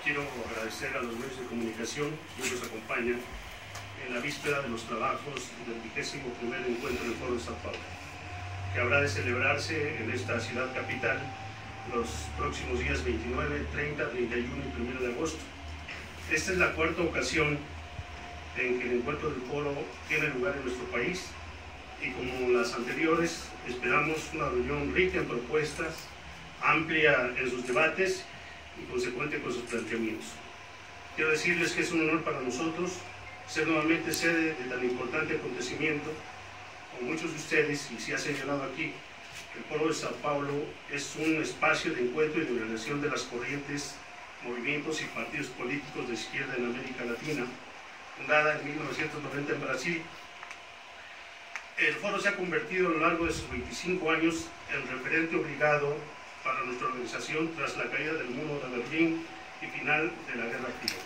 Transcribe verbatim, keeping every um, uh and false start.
quiero agradecer a los medios de comunicación que nos acompañan en la víspera de los trabajos del vigésimo primer encuentro del Foro de Sao Paulo, que habrá de celebrarse en esta ciudad capital los próximos días veintinueve, treinta, treinta y uno y primero de agosto. Esta es la cuarta ocasión en que el encuentro del foro tiene lugar en nuestro país y, como las anteriores, esperamos una reunión rica en propuestas, amplia en sus debates y consecuente con sus planteamientos. Quiero decirles que es un honor para nosotros ser nuevamente sede de tan importante acontecimiento. Con muchos de ustedes, y se ha señalado aquí, el Foro de Sao Paulo es un espacio de encuentro y de organización de las corrientes, movimientos y partidos políticos de izquierda en América Latina, fundada en mil novecientos noventa en Brasil. El foro se ha convertido a lo largo de sus veinticinco años en referente obligado para nuestra organización tras la caída del muro de Berlín y final de la Guerra Fría.